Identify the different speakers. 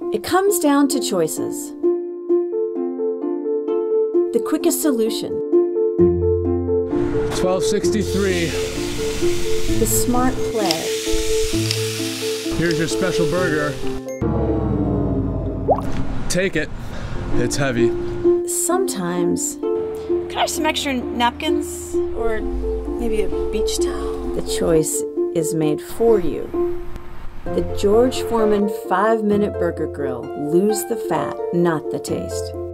Speaker 1: It comes down to choices. The quickest solution.
Speaker 2: 1263.
Speaker 1: The smart play.
Speaker 2: Here's your special burger. Take it. It's heavy.
Speaker 1: Sometimes.
Speaker 3: Could I have some extra napkins? Or maybe a beach towel?
Speaker 1: The choice is made for you. The George Foreman 5-Minute Burger Grill. Lose the fat, not the taste.